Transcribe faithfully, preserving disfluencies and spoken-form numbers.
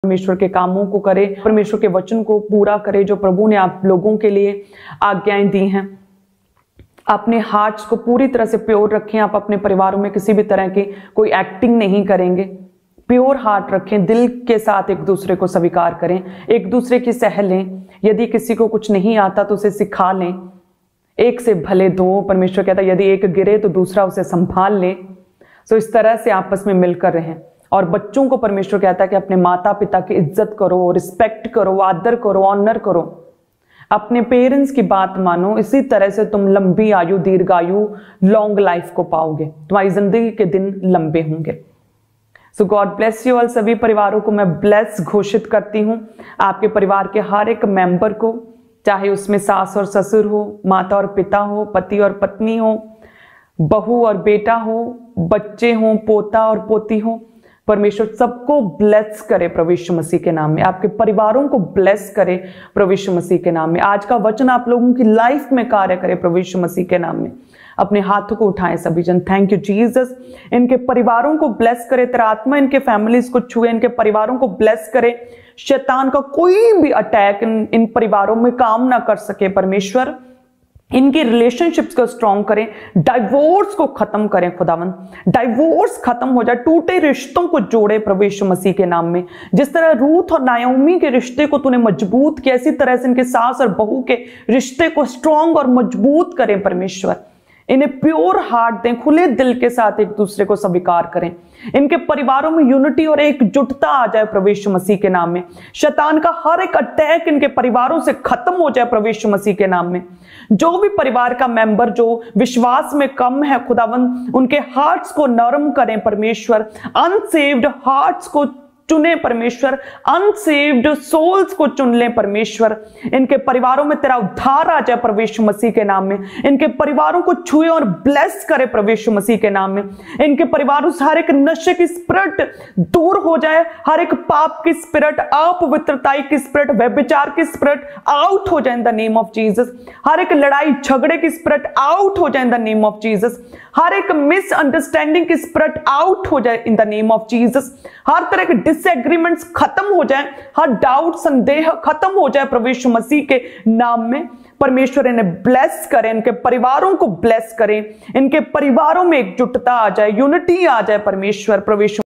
परमेश्वर के कामों को करे, परमेश्वर के वचन को पूरा करे जो प्रभु ने आप लोगों के लिए आज्ञाएं दी हैं। अपने हार्ट्स को पूरी तरह से प्योर रखें। आप अपने परिवारों में किसी भी तरह की कोई एक्टिंग नहीं करेंगे। प्योर हार्ट रखें, दिल के साथ एक दूसरे को स्वीकार करें, एक दूसरे की सह लें। यदि किसी को कुछ नहीं आता तो उसे सिखा लें। एक से भले दो, परमेश्वर कहता है यदि एक गिरे तो दूसरा उसे संभाल ले। सो इस तरह से आपस में मिलकर रहें। और बच्चों को परमेश्वर कहता है कि अपने माता पिता की इज्जत करो, रिस्पेक्ट करो, आदर करो, ऑनर करो, अपने पेरेंट्स की बात मानो। इसी तरह से तुम लंबी आयु, दीर्घायु, लॉन्ग लाइफ को पाओगे। तुम्हारी जिंदगी के दिन लंबे होंगे। So God bless you all. सभी परिवारों को मैं ब्लेस घोषित करती हूँ। आपके परिवार के हर एक मेंबर को, चाहे उसमें सास और ससुर हो, माता और पिता हो, पति और पत्नी हो, बहू और बेटा हो, बच्चे हो, पोता और पोती हो, परमेश्वर सबको ब्लेस करे प्रभु यीशु मसीह के नाम में। आपके परिवारों को ब्लेस करे प्रभु यीशु मसीह के नाम में। आज का वचन आप लोगों की लाइफ में कार्य करे प्रभु यीशु मसीह के नाम में। अपने हाथों को उठाएं सभी जन। Thank you Jesus. इनके परिवारों को ब्लेस करे, तेरा आत्मा इनके फैमिलीज को छुए, इनके परिवारों को ब्लेस करे। शैतान का कोई भी अटैक इन, इन परिवारों में काम ना कर सके परमेश्वर। इनकी रिलेशनशिप्स को स्ट्रॉन्ग करें, डाइवोर्स को खत्म करें खुदावन। डाइवोर्स खत्म हो जाए, टूटे रिश्तों को जोड़े प्रभु यीशु मसीह के नाम में। जिस तरह रूथ और नायोमी के रिश्ते को तूने मजबूत किया, इसी तरह से इनके सास और बहू के रिश्ते को स्ट्रॉन्ग और मजबूत करें परमेश्वर। इन्हें प्योर हार्ट दें, खुले दिल के साथ एक दूसरे को स्वीकार करें। इनके परिवारों में यूनिटी और एकजुटता आ जाए प्रभु यीशु मसीह के नाम में। शैतान का हर एक अटैक इनके परिवारों से खत्म हो जाए प्रभु यीशु मसीह के नाम में। जो भी परिवार का मेंबर जो विश्वास में कम है खुदावन, उनके हार्ट्स को नरम करें परमेश्वर। अनसेव्ड हार्ट्स को चुने परमेश्वर, अनसेव्ड सोल्स को चुन लें परमेश्वर। इनके परिवारों में तेरा उद्धार आ जाए प्रभु यीशु मसीह के नाम में। इनके परिवारों को छुए और ब्लेस करे प्रभु यीशु मसीह के नाम में। इनके परिवारों से हर एक नशे की स्पिरिट दूर हो जाए, हर एक पाप की स्पिरिट, अपवित्रताई की स्पिरिट, व्यभिचार की स्पिरिट आउट हो जाए in the name of Jesus. हर एक लड़ाई झगड़े की स्पिरिट आउट हो जाए in the name of Jesus. हर एक मिसअंडरस्टैंडिंग की स्पिरिट आउट हो जाए in the name of Jesus. हर तरह के डिसएग्रीमेंट्स खत्म हो जाए, हर डाउट संदेह खत्म हो जाए प्रभु यीशु मसीह के नाम में। परमेश्वर इन्हें ब्लेस करें, इनके परिवारों को ब्लेस करें, इनके परिवारों में एकजुटता आ जाए, यूनिटी आ जाए परमेश्वर। प्रभु यीशु